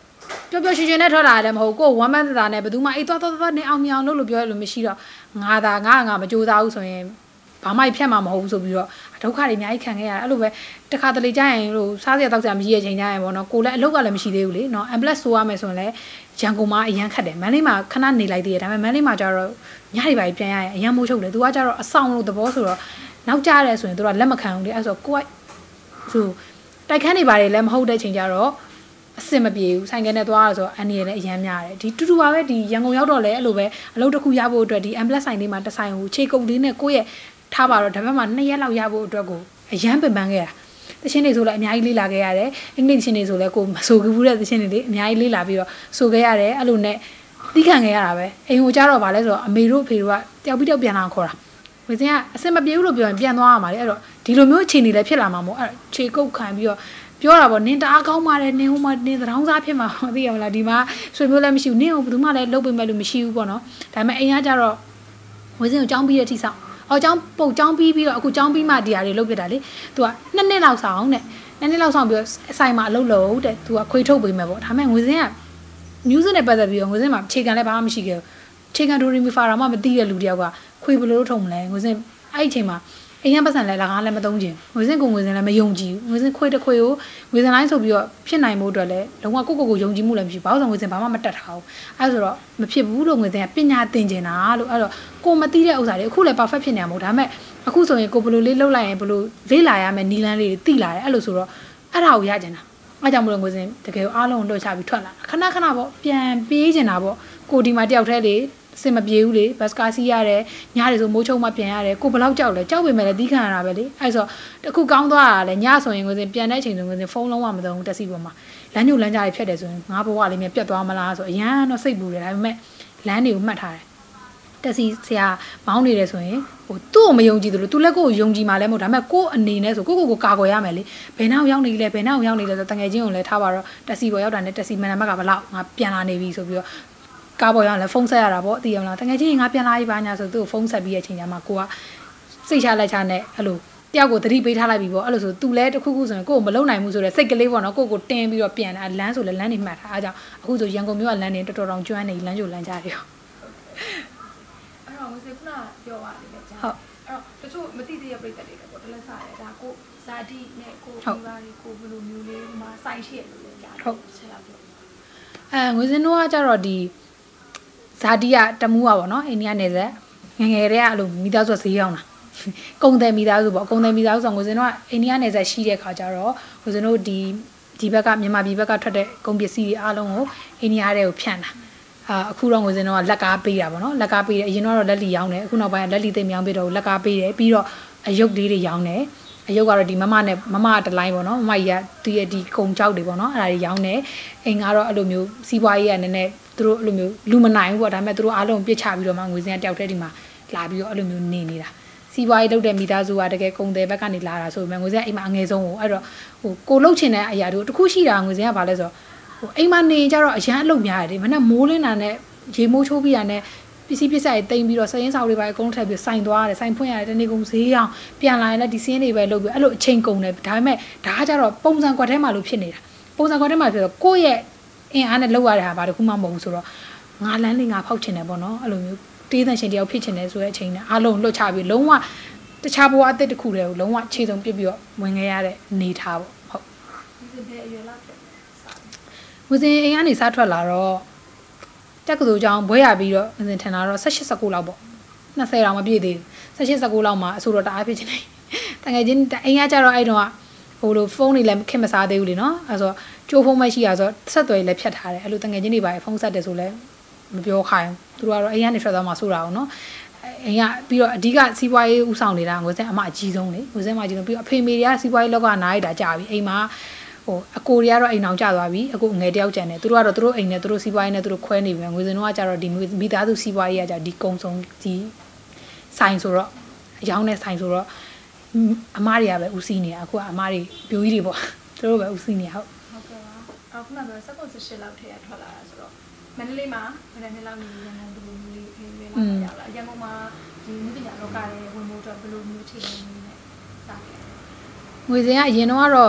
ပြောပြောရှင်ရှင်နဲ့ထွက်လာတယ်မဟုတ်ကိုဝမ်းမန်းတာနဲ့ဘယ်သူမှအေးသွားသွားသွားနေအောင်မြောင်လို့လို့ပြောရလို့မရှိတော့ငါသာငါငါမကြိုးစားဘူးဆိုရင်ဘာမှဖြတ်မှာမဟုတ်ဘူးဆိုပြီးတော့ဒုက္ခတွေအများကြီးခံခဲ့ရတာအဲ့လိုပဲတခါတလေကြာရင်လို့စားစရာတောက်စရာမရှိတဲ့ချိန်ကြာရင်ပေါ့နော်ကိုလည်းအလုပ်ကလည်းမရှိသေးဘူးလေနော် ambulance ဆိုရမယ်ဆိုရင်လည်းရန်ကုန်မှာအရန်ခတ်တယ်မန္တလေးမှာခဏနေလိုက်သေးတယ်ဒါပေမဲ့မန္တလေးမှာကျတော့ညတွေပါပြန်ရရင်အရန်မိုးချုပ်တယ်သူကကျတော့အဆောင်လို့သဘောဆိုတော့နောက်ကျရဲဆိုရင်သူကလက်မခံဘူးလေအဲ့ဆိုကိုကဆိုတိုက်ခန်းနေပါတယ်လည်းမဟုတ်တဲ့ချိန်ကျတော့အစင်မပြေဘူးဆိုင်ကယ်နဲ့သွားရဆိုအန်ရီလည်းအရန်များတယ်ဒီတူတူပါပဲဒီရန်ကုန်ရောက်တော့လည်းအဲ့လိုပဲအလုပ်တစ်ခုရဖို့အတွက်ဒီ ambulance ဆိုင်လေးမှာတစ်ဆိုင်ကိုခြေကုပ်လေးနဲ့ကိုယ့်ရဲ့ထားပါတော့ဒါပေမဲ့နှစ်ရက်လောက်ရဖို့အတွက်ကိုအရန်ပင်ပန်းခဲ့တာတချင်းတွေဆိုလည်းအများကြီးလေးလာခဲ့ရတယ်အင်္ဂလိပ်ချင်းတွေဆိုလည်းကိုမဆိုဘူးတဲ့တချင်းတွေလေအများကြီးလေးလာပြီးတော့ဆိုခဲ့ရတယ်အဲ့လိုနဲ့တီးခံခဲ့ရတာပဲအိမ်ကိုကြတော့ဗာလဲဆိုတော့အမေတို့အဖေတို့ကတယောက်ပြီးတယောက်ပြန်လာခေါ်တာဝေစင်းကအစင်မပြေဘူးလို့ပြောရင်ပြန်သွားရမှာလေအဲ့တော့ဒီလိုမျိုးအခြေအနေလည်းဖြစ်လာမှာမို့အဲ့ခြေကုပ်ခံပြီးတော့ပြောတာပေါ့နင်းတအားကောင်းပါတယ်နင်းဟိုမှာနင်းသတောင်းစားဖြစ်မှာသိရမလားဒီမှာဆွေမျိုးလည်းမရှိဘူးနင်းဟိုဘယ်သူမှလည်းလုပ်ပေးမယ်လို့မရှိဘူးပေါ့နော်ဒါပေမဲ့အိမ်ကကြတော့ဝေစင်းကိုကြောင်းပြီးတဲ့အထိဆောင်အော်ကျောင်းပုတ်ကျောင်းပြီးပြီးတော့အခုကျောင်းပြီးမှဒီဟာတွေလုပ်ပြတာလေသူကနှစ်နှစ်လောက်ဆောင်တဲ့နှစ်နှစ်လောက်ဆောင်ပြီးတော့အဆိုင်မှာအလုပ်လုပ်တဲ့သူကခွေထုတ်ပေးမယ်ပေါ့ဒါပေမဲ့ငွေစင်းက music နဲ့ပတ်သက်ပြီးတော့ငွေစင်းမှာခြေခံလည်းဘာမှမရှိခဲ့ဘူးခြေခံဒိုရီမီဖာရာမှမသိတဲ့လူတယောက်ကခွေဘယ်လိုလုပ်ထုံမလဲငွေစင်းအဲ့ဒီအချိန်မှာအိမ်ကပတ်စံလဲလကားလည်းမသုံးချင်ငွေစင်းကိုငွေစင်းလည်းမယုံကြည်ဘူးငွေစင်းခွေတစ်ခွေကိုငွေစင်းတိုင်းဆိုပြီးတော့ဖြစ်နိုင်မှုအတွက်လည်းလုံးဝကိုကိုကိုယုံကြည်မှုလည်းမရှိဘာလို့ဆိုငွေစင်းဘာမှမတက်ထားဘူးအဲ့ဆိုတော့မဖြစ်ဘူးလို့ငွေစင်းကပညာသင်ကျင်တာလို့အဲ့တော့ကိုမသိတဲ့ဥစ္စာတွေအခုလည်း perfect ဖြစ်နေမှာမဟုတ်ဒါပေမဲ့အခုဆိုရင်ကိုဘယ်လိုလေးလှုပ်လိုက်ရင်ဘယ်လိုလေးလာရမယ်နီလန်းလေးတွေတိလာတယ်အဲ့လိုဆိုတော့အဲ့ဒါကိုရကျင်တာအဲ့ကြောင့်မလို့ငွေစင်းတကယ်အားလုံးလွှတ်ချပြီးထွက်လာခဏခဏပေါ့ပြန်ပေးကျင်တာပေါ့ကိုဒီမှာတယောက်တည်းလေစင်မပြေဘူးလေဘတ်စကားစီးရတယ်ညတွေဆိုမိုးချုံမှပြန်ရတယ်ကိုဘယ်လောက်ကြောက်လဲကြောက်ပေမဲ့လည်းတီးခံရတာပဲလေအဲ့ဆိုတခုကောင်းသွားတာလေညဆိုရင်ငွေစင်ပြန်တဲ့အချိန်ဆိုငွေစင်ဖုန်းလုံးဝမသုံးဘူးတက်စီပေါ်မှာလမ်းညိုလမ်းကြားတွေဖြတ်တယ်ဆိုရင်ငါဘဝလေးမြပြတ်သွားမလားဆိုအရန်တော့စိတ်ပူတယ်ဒါပေမဲ့လမ်းတွေကိုမှတ်ထားတယ်တက်စီဆရာမောင်းနေတယ်ဆိုရင်ဟိုသူ့ကိုမယုံကြည်သလိုသူလည်းကိုကိုယုံကြည်မှလည်းမဟုတ်ဒါပေမဲ့ကိုအနေနဲ့ဆိုကိုကိုကိုကာကွယ်ရမယ်လေဘယ်နောက်ရောက်နေလဲဘယ်နောက်ရောက်နေလဲဆိုတငယ်ချင်းကိုလည်းထားပါတော့တက်စီပေါ်ရောက်တာနဲ့တက်စီမန်နံပါတ်ကဘလောက်ငါပြန်လာနေပြီဆိုပြီးတော့ကားပေါ်ရောက်လဲဖုန်းဆက်ရတာပေါ့သိရမလားတကယ်ကြီးငါပြန်လာပြီပါညာဆိုသူ့ကိုဖုန်းဆက်ပြီးရဲ့အချိန်ကျမှကိုကစိတ်ချလက်ချနဲ့အဲ့လိုတယောက်ကိုသတိပေးထားလိုက်ပြီပေါ့အဲ့လိုဆိုသူလဲတစ်ခုခုဆိုရင်ကိုကိုမလုံနိုင်ဘူးဆိုတော့စိတ်ကလေးပေါ့နော်ကိုကိုတင်းပြီးတော့ပြန်လာလမ်းဆိုလဲလမ်းနေမှတ်ထားအားကြောင့်အခုဆိုရန်ကုန်မြို့ကလမ်းနေတော်တော်တောင်ကျွမ်းနေလမ်းကြိုလမ်းကြတယ်ရောအဲ့တော့ဝစေခုနပြောပါလိမ့်မယ်ကြာဟုတ်အဲ့တော့တချို့မသိသေးတဲ့ပြည်သက်တွေလည်းပေါ့တလက်စားတယ်ဒါကိုဇာတိနဲ့ကိုဒီပါရီကိုဘယ်လိုမျိုးလေးမှာစိုက်ရှိရလို့လည်းကြာဟုတ်ဆက်လာပြောအဲငွေစင်းတို့ကကြတော့ဒီဇာတိကတမူးอ่ะပေါ့နော်အိန္ဒိယနယ်စပ်ငငယ်တည်းကအဲ့လိုမိသားစုဈေးရောက်တာကုံတယ်မိသားစုပေါ့ကုံတယ်မိသားစုဆိုငွေစင်းတို့ကအိန္ဒိယနယ်စပ်ရှိတဲ့ခါကျတော့ငွေစင်းတို့ဒီဒီဘက်ကမြန်မာပြည်ဘက်ကထွက်တဲ့ကုန်ပစ္စည်းတွေအားလုံးကိုအိန္ဒိယထဲကိုဖြန့်တာအာအခုတော့ငွေစင်းတို့ကလက်ကားပေးတာပေါ့နော်လက်ကားပေးတယ်အရင်တော့လက်လီရောင်းတယ်အခုနောက်ပိုင်းကလက်လီသိမ်းမြောင်းပေးတော့လက်ကားပေးတယ်ပြီးတော့အယုတ်လေးတွေရောင်းတယ်အယုတ်ကတော့ဒီမမနဲ့မမတလိုင်းပေါ့နော်မမကြီးကသူရဲ့ဒီကုံကြောက်တွေပေါ့နော်အဲ့ဒါတွေရောင်းတယ်အိမ်ကတော့အဲ့လိုမျိုးစီးပွားရေးကနည်းနည်းသူတို့အဲ့လိုမျိုးလူမနိုင်ဘူးပေါ့ဒါပေမဲ့သူတို့အားလုံးပြစ်ချပြီးတော့မှငွေစင်းကတယောက်တည်းဒီမှာလာပြီးတော့အဲ့လိုမျိုးနေနေတာစီးပွားရေးလုပ်တဲ့မိသားစုကတကယ်ကုန်တယ်ဘက်ကနေလာတာဆိုပေမဲ့ငွေစင်းအိမ်မှာအငယ်ဆုံးကိုအဲ့တော့ဟိုကိုလှုပ်ချင်တဲ့အရာတို့တခုရှိတာငွေစင်းကဘာလဲဆိုတော့ဟိုအိမ်မှာနေကြတော့အရန်အလုပ်များတယ်မနဲ့မိုးလင်းတာနဲ့ရေမိုးချိုးပြီးတာနဲ့ပစ္စည်းပစ္စည်းတွေတိမ်ပြီးတော့စရင်ဆောင်တွေပါအကုန်ထည့်ပြီးစိုင်သွားရတယ်စိုင်ဖွင့်ရတယ်တနေ့ကုန်ဈေးအောင်ပြန်လာရင်လည်းဒီစင်းတွေပဲလုပ်ပြီးအဲ့လိုအချိန်ကုန်တယ်ဒါပေမဲ့ဒါကကြတော့ပုံစံကွက်ထဲမှာလို့ဖြစ်နေတာပုံစံကွက်ထဲမှာဖြစ်တော့ကိုယ့်ရဲ့အင်အားနဲ့လုပ်ရတဲ့ဟာဘာတခုမှမဟုတ်ဘူးဆိုတော့ငါလန်းလေးငါဖောက်ချင်တယ်ပေါ့နော်အဲ့လိုမျိုးတေးသန့်ရှင်တယောက်ဖြစ်ချင်တယ်ဆိုတဲ့အချိန်နဲ့အားလုံးလွတ်ချပြီးလုံးဝတခြားဘဝအသစ်တစ်ခုတည်းကိုလုံးဝခြေစုံပြစ်ပြီးတော့ဝင်ခဲ့ရတဲ့အနေထားပေါ့ဟုတ်ဒီစတဲ့အရွယ်လောက်ဖြစ်ဝစင်အိမ်ကနေစားထွက်လာတော့တက်ကတူကြောင်ဘွဲရပြီးတော့ဝစင်ထန်လာတော့၁၈ ၁၉လောက်ပေါ့၂၀တောင်မပြည့်သေးဘူး၁၈ ၁၉လောက်မှာအဆိုတော့တအားဖြစ်ချင်တယ်တကယ်ချင်းအိမ်ကကြတော့အဲ့တော့ဟိုလိုဖုန်းတွေလည်းခင်မစားသေးဘူးလေနော်အဲ့ဆိုကျိုးဖုန်းမရှိရဆိုဆက်သွယ်လည်းဖြတ်ထားတယ်အဲ့လိုတကယ်ချင်းတွေပါဖုန်းဆက်တယ်ဆိုလည်းမပြောခိုင်းသူတို့ကတော့အိမ်ကနေထွက်သွားမှဆိုတာအောင်နော်အိမ်ကပြီးတော့အဓိကစီးပွားရေးဥဆောင်နေတာငွေစင်အမအကြီးဆုံးလေငွေစင်မအကြီးဆုံးပြီးတော့အဖေမေတွေကစီးပွားရေးလောက်ကနားရတာကြာပြီအိမ်မှာဟိုအကိုတွေကတော့အိမ်အောင်ကျသွားပြီအကိုငယ်တယောက်ကျန်တယ်သူတို့ကတော့သူတို့အိမ်နဲ့သူတို့စီးပွားရေးနဲ့သူတို့ခွဲနေပြီငွေစင်တို့ကကြတော့ဒီမိသားစုစီးပွားရေးကကြဒီကုံစုံဒီဆိုင်ဆိုတော့အယောင်းနဲ့ဆိုင်ဆိုတော့အမားတွေကပဲဦးစီးနေတာအခုကအမားတွေပြိုကြီးတွေပေါ့သူတို့ပဲဦးစီးနေဟုတ်ဟုတ်ကဲ့ပါအခုနကပြောစက်ကုန်၁၈လောက်ထဲရထွက်လာတာဆိုတော့မန္တလေးမှာဘယ်နှစ်လောက်နေရန်ကုန်ဘယ်လိုမျိုးလေးလေးလေးလောက်ရောက်လာရန်ကုန်မှာဒီမြပညာလောကရဲ့ဝင်မှုတော့ဘယ်လိုမျိုးချိန်နေလဲစခဲ့ငွေစင်ကအရင်တော့ကတော့ဟ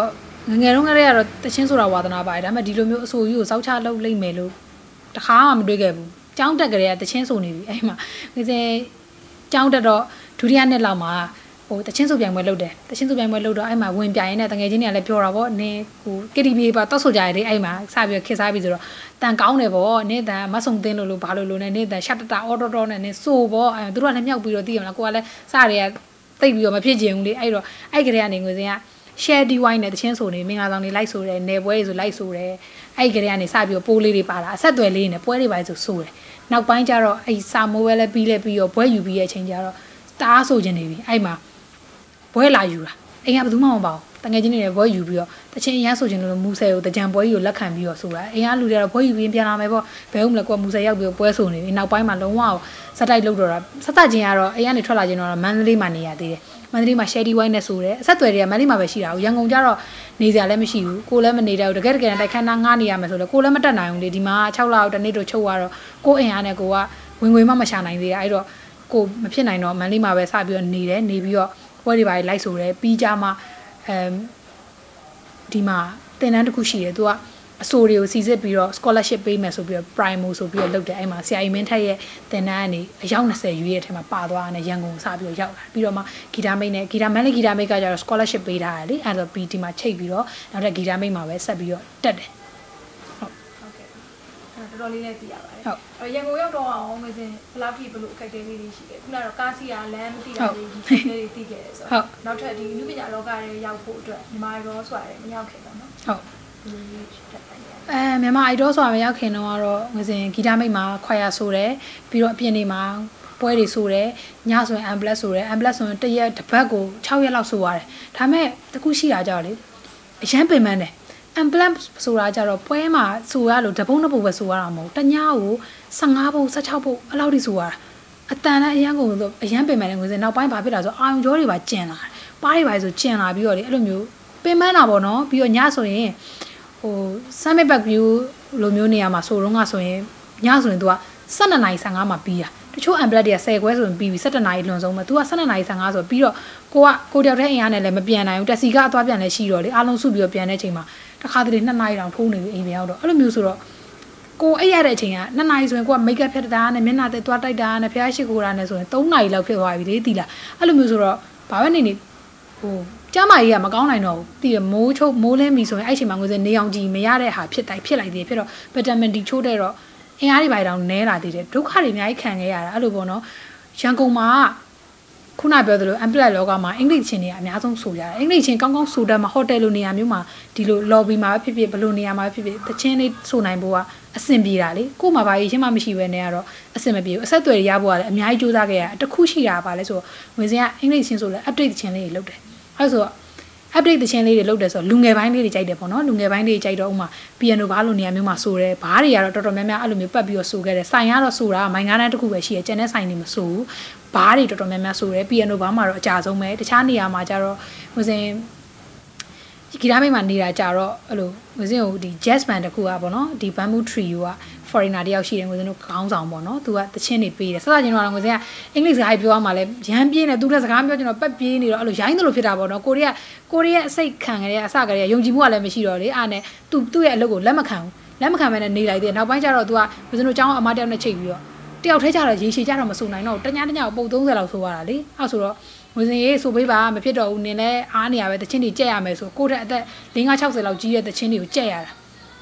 ငငယ်တော့ငရဲကတော့တချင်းဆိုတာဝါသနာပါတယ်ဒါပေမဲ့ဒီလိုမျိုးအဆိုကြီးကိုစောက်ချလုပ်လိုက်မယ်လို့တခါမှမတွေ့ခဲ့ဘူးကျောင်းတက်ကလေးကတချင်းဆိုနေပြီအဲ့မှာငစင်ကျောင်းတက်တော့ဒုတိယနှစ်လောက်မှာဟိုတချင်းဆိုပြိုင်ပွဲလုပ်တယ်တချင်းဆိုပြိုင်ပွဲလုပ်တော့အဲ့မှာဝင်ပြိုင်နေတဲ့တငယ်ချင်းတွေကလည်းပြောတာပေါ့နင်းဟို K T V ပါတောက်ဆိုကြရတယ်အဲ့မှာစပြီးခက်စားပြီးဆိုတော့တန်ကောင်းတယ်ပေါ့နင်းတန်မဆုံသင်းလို့လို့ဘာလို့လို့နဲ့နင်းတန်ရှက်တတာအော်တော်တော်နဲ့နင်းဆိုပေါ့အဲ့သူတို့ကလည်းမြောက်ပြီးတော့သိရမလားကိုကလည်းစတွေကတိတ်ပြီးတော့မဖြစ်ချင်ဘူးလေအဲ့တော့အဲ့ကလေးကနေငွေစင်က share D Y နဲ့တချင်းဆိုနေမင်္ဂလာဆောင်တွေလိုက်ဆိုတယ်နယ်ပွဲတွေဆိုလိုက်ဆိုတယ်အဲ့ကလေးကနေစပြီးတော့ပိုးလေးတွေပါလာအဆက်အသွယ်လေးနဲ့ပွဲတွေပါဆိုဆိုတယ်နောက်ပိုင်းကျတော့အဲ့စာမိုးပဲလဲပြီးလဲပြီးတော့ပွဲယူပြီးရဲ့အချိန်ကျတော့တအားဆိုချင်နေပြီအဲ့မှာပွဲလာယူတာအိမ်ကဘယ်သူမှမပေါ့တငယ်ချင်းတွေပွဲယူပြီးတော့တချင်းအရန်ဆိုချင်လို့မူဆယ်ကိုတကြံပွဲကြီးကိုလက်ခံပြီးတော့ဆိုတာအိမ်ကလူတွေကတော့ပွဲယူပြီးပြန်လာမယ်ပေါ့ဘယ်ဟုတ်မလဲကိုကမူဆယ်ရောက်ပြီးပွဲဆိုနေပြီနောက်ပိုင်းမှာလုံးဝစက်တိုက်လုပ်တော့တာစက်တက်ချင်းကတော့အိမ်ကနေထွက်လာချင်းတော့မန္တလေးမှာနေရသေးတယ်မန္တလေးမှာ share wine နဲ့ဆိုတယ်အဆက်အသွယ်တွေကမန္တလေးမှာပဲရှိတာကိုရန်ကုန်ကျတော့နေစရာလည်းမရှိဘူးကိုလည်းမနေတော့တကယ်တကယ်တိုက်ခန်းသားငားနေရမယ်ဆိုတော့ကိုလည်းမတက်နိုင်ဘူးလေဒီမှာ၆လလောက်တနေ့တော့ချုပ်သွားတော့ကိုအိမ်အားနဲ့ကိုကဝင်ငွေမှမရှာနိုင်သေးတာအဲ့တော့ကိုမဖြစ်နိုင်တော့မန္တလေးမှာပဲစပြီးတော့နေတယ်နေပြီးတော့ပွဲတွေပါလိုက်ဆိုတယ်ပြီးကြမှာအမ်ဒီမှာတင်တန်းတစ်ခုရှိတယ်သူကအဆိုတွေကိုစီစစ်ပြီးတော့ scholarship ပေးမယ်ဆိုပြီးတော့ primo ဆိုပြီးတော့လုပ်တယ်အဲ့မှာဆရာကြီးမင်းထက်ရဲ့တင်တန်းကနေအယောက်၂၀ရွေးရဲ့အထက်မှာပါသွားတယ်ရန်ကုန်စပြီးတော့ရောက်လာပြီးတော့မှဂီတာမိတ်နဲ့ဂီတာမန်လေးဂီတာမိတ်ကကျတော့ scholarship ပေးထားတယ်လေအဲ့တော့ P T မှာချိန်ပြီးတော့နောက်ထပ်ဂီတာမိတ်မှာပဲဆက်ပြီးတော့တက်တယ်ဟုတ်ဟုတ်ကဲ့တော်တော်လေးလည်းသိရပါတယ်ဟုတ်အဲ့ရန်ကုန်ရောက်တော့အောင်ငွေစင်ဘယ်လောက်ထိဘလို့အခက်အခဲလေးတွေရှိတယ်ခုနကတော့ကားစီယာလမ်းမသိတာတွေဒီအခက်အခဲတွေသိခဲ့တယ်ဆိုတော့နောက်ထပ်ဒီနုပညာလောကတွေရောက်ဖို့အတွက်မြန်မာရောဆိုတာတွေမရောက်ခဲ့တော့နော်ဟုတ်အဲမြန်မာအိုက်ဒေါဆိုတာမရောက်ခင်တော့ကတော့ငစင်ဂီတာမိတ်မှာခွာရဆိုတယ်ပြီးတော့အပြင်တွေမှာပွဲတွေဆိုတယ်ညဆိုရင် ambulance ဆိုတယ် ambulance ဆိုရင်တရက်တစ်ပတ်ကို၆ရက်လောက်ဆိုရတယ်ဒါပေမဲ့တခုရှိတာကြောက်လေအရန်ပင်ပန်းတယ် ambulance ဆိုတာကြတော့ပွဲမှာဆိုရလို့တပုံးတစ်ပုတ်ပဲဆိုရတာမဟုတ်တညကို၁၅ပုတ်၁၆ပုတ်အဲ့လောက်ထိဆိုရတာအတန်နဲ့အရန်ကုန်ဆိုအရန်ပင်ပန်းတယ်ငစင်နောက်ပိုင်းဘာဖြစ်လာဆိုအာယုံကြောတွေပါကျင်လာတယ်ပါးတွေပါဆိုကျင်လာပြီးတော့လေအဲ့လိုမျိုးပင်ပန်းတာပေါ့နော်ပြီးတော့ညဆိုရင်ဟို summit back view လိုမျိုးနေရာမှာဆိုတော့ငါဆိုရင်ညဆိုရင် तू က၁၂နာရီ၁၅မှာပြီးတာတချို့ ambulance တွေက၁၀ခွဲဆိုရင်ပြီးပြီ၁၁နာရီလွန်ဆုံးပဲ तू က၁၂နာရီ၁၅ဆိုပြီးတော့ကိုကကိုတယောက်တည်းအိမ်ကနေလည်းမပြန်နိုင်ဘူးတက်စီကအသွားပြန်လည်းရှိတော့လေအားလုံးစုပြီးတော့ပြန်တဲ့အချိန်မှာတခါတလေ၂နာရီတောင်ထိုးနေပြီအိမ်ပြန်ရောက်တော့အဲ့လိုမျိုးဆိုတော့ကိုအဲ့ရတဲ့အချိန်က၂နာရီဆိုရင်ကိုက make up ဖြတ်တာနဲ့မျက်နှာတက်သွားတိုက်တာနဲ့ဖျားရှိကိုတာနဲ့ဆိုရင်၃နာရီလောက်ဖြစ်သွားပြီလေတီးလားအဲ့လိုမျိုးဆိုတော့ဘာပဲနေနေဟိုကျမကြီးကမကောင်းနိုင်တော့ဘူးပြီးရမိုးချုပ်မိုးလင်းပြီဆိုရင်အဲ့ချိန်မှာငွေစနေအောင်ကြည့်မရတဲ့ဟာဖြစ်တိုင်းဖြစ်လိုက်သေးဖြစ်တော့ဗီတာမင် D ချိုးတဲ့တော့အင်အားတွေပါတောင်နဲလာသေးတယ်ဒုက္ခတွေအများကြီးခံခဲ့ရတာအဲ့လိုပေါ့နော်ရန်ကုန်မှာခုနပြောသလို ambulance လောကမှာအင်္ဂလိပ်ချင်းတွေအများဆုံးဆိုကြတယ်အင်္ဂလိပ်ချင်းကောင်းကောင်းဆိုတတ်မှာဟိုတယ်လိုနေရာမျိုးမှာဒီလို lobby မှာဖြစ်ဖြစ်ဘယ်လိုနေရာမှာဖြစ်ဖြစ်တချင်းလေးဆိုနိုင်ဖို့ကအဆင်ပြေတာလေကို့မှာဘာကြီးချင်းမှမရှိဘဲနဲ့ကတော့အဆင်မပြေဘူးအဆက်အသွယ်ရဖို့ကလည်းအများကြီးစူးစမ်းခဲ့ရတခုရှိတာပါလဲဆိုတော့ငွေစင်ကအင်္ဂလိပ်ချင်းဆိုလဲ update ချင်းလေးတွေလုပ်တယ်အဲ့ဆို update တချင်းလေးတွေလုပ်တယ်ဆိုတော့လူငယ်ပိုင်းလေးတွေကြိုက်တယ်ပေါ့နော်လူငယ်ပိုင်းလေးတွေကြိုက်တော့ဥမာ piano ဘာလို့နေရာမျိုးမှာဆိုတယ်ဘားတွေကတော့တော်တော်များများအဲ့လိုမျိုးပတ်ပြီးတော့ဆိုခဲ့တယ်ဆိုင်ကတော့ဆိုတာမိုင်ငါးတန်းတစ်ခုပဲရှိရကျန်တဲ့ဆိုင်တွေမဆိုဘူးဘားတွေတော်တော်များများဆိုတယ် piano ဘာမှတော့အကြဆုံးပဲတခြားနေရာမှာကျတော့ဟိုစင်ဂီတာမိတ်မှာနေတာကြတော့အဲ့လိုဟိုစင်ကိုဒီ jazz band တခုอ่ะပေါ့နော်ဒီ bamboo trio က foreigner တယောက်ရှိတယ်ငွေစင်တို့ခေါင်းဆောင်ပေါ့နော်သူကတချင်းတွေပေးတယ်ဆက်စချင်းတော့ငွေစင်ကအင်္ဂလိပ်စကားပြောရမှာလဲရမ်းပြင်းတယ်သူလည်းစကားပြောချင်တော့ပက်ပြေးနေတော့အဲ့လိုရိုင်းသလိုဖြစ်တာပေါ့နော်ကိုရီးယားကိုရီးယားအစိတ်ခံကြတဲ့အစကတည်းကယုံကြည်မှုကလည်းမရှိတော့လေအားနဲ့သူသူ့ရဲ့အလုပ်ကိုလက်မခံဘူးလက်မခံမဲနဲ့နေလိုက်သေးတယ်နောက်ပိုင်းကျတော့သူကငွေစင်တို့အကြောင်းအမတယောက်နဲ့ချိတ်ပြီးတော့တယောက်ထဲကျတော့ရေရှည်ကျတော့မစုံနိုင်တော့တ냐တ냐ပုံသုံးဆယ်လောက်ဆိုရတာလေအဲ့ဆိုတော့ငွေစင်ရေးဆိုပေးပါမဖြစ်တော့ဘူးနင်လည်းအားနေရပဲတချင်းတွေကြက်ရမယ်ဆိုကိုယ့်တဲ့အသက်၄၅၆၀လောက်ကြီးတဲ့တချင်းတွေကိုကြက်ရတာ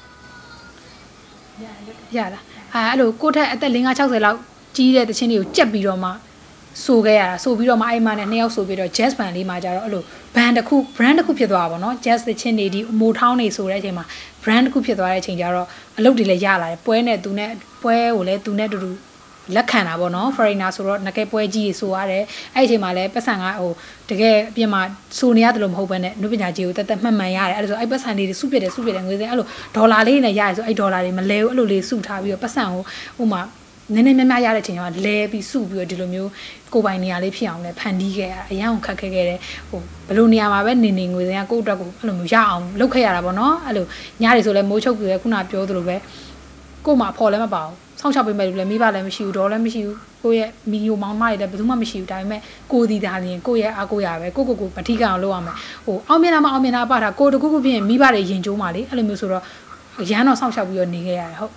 ရလားအဲအဲ့လိုကိုယ့်ထက်အသက်၄၅၆၀လောက်ကြီးတဲ့တချင်းတွေကိုကြက်ပြီးတော့မှဆိုခဲ့ရတာဆိုပြီးတော့မှအိမ်မနဲ့နှစ်ယောက်ဆိုပြီးတော့ jazz band လေးမှာကြတော့အဲ့လို band တစ်ခု brand တစ်ခုဖြစ်သွားတာပေါ့နော် jazz တချင်းတွေဒီမိုထောင်းနေဆိုတဲ့အချိန်မှာ brand တစ်ခုဖြစ်သွားတဲ့အချိန်ကျတော့အလုပ်တွေလည်းရလာတယ်ပွဲနဲ့သူနဲ့ပွဲကိုလည်းသူနဲ့တူတူလက်ခံတာပေါ့နော် foreigner ဆိုတော့ငကဲပွဲကြီးဆိုရတယ်အဲ့ဒီအချိန်မှာလည်းပတ်စံကဟိုတကယ်အပြင်မှာဆိုနေရတယ်လို့မဟုတ်ဘဲနဲ့နုပညာကြီးကိုတက်တက်မှတ်မှန်ရတယ်အဲ့ဒါဆိုအဲ့ပတ်စံလေးတွေစုပြတယ်စုပြတယ်ငွေစင်အဲ့လိုဒေါ်လာလေးနဲ့ရတယ်ဆိုအဲ့ဒေါ်လာတွေမလဲဘူးအဲ့လိုလေးစုထားပြီးတော့ပတ်စံကိုဟိုမှာနည်းနည်းများများရတဲ့အချိန်မှာလဲပြီးစုပြီးတော့ဒီလိုမျိုးကိုပိုင်နေရာလေးဖြစ်အောင်လဲဖန်တီးခဲ့ရအရန်ခက်ခဲခဲ့တယ်ဟိုဘလို့နေရာမှာပဲနေနေငွေစင်ကကိုယ့်အတွက်ကိုအဲ့လိုမျိုးရအောင်လုပ်ခဲ့ရတာပေါ့နော်အဲ့လိုညတွေဆိုလဲမိုးချုပ်ပြီးခုနပြောသလိုပဲကို့မှာအဖော်လည်းမပါဘူးစောင့်ရှောက်ပေးမယ်လို့လည်းမိဘလည်းမရှိဘူးဒေါ်လည်းမရှိဘူးကိုယ့်ရဲ့မီယိုမောင်မတွေလည်းဘယ်သူမှမရှိဘူးဒါပေမဲ့ကိုဒီဒါလျင်ကိုယ့်ရဲ့အားကိုးရပဲကိုကိုကိုမထိကန်အောင်လုပ်ရမယ်ဟိုအောင်မြင်တာမအောင်မြင်တာအပထားကိုတကူကူဖြစ်ရင်မိဘတွေရင်ကျိုးမှလေအဲ့လိုမျိုးဆိုတော့ရန်တော့စောင့်ရှောက်ပြီးတော့နေခဲ့ရတယ်ဟုတ်